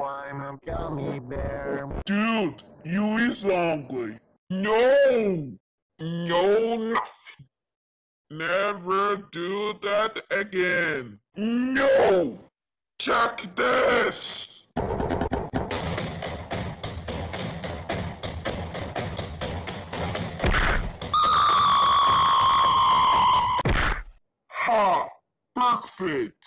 I'm a gummy bear. Dude, you is ugly. No! No, nothing. Never do that again. No! Check this! Ha! Perfect!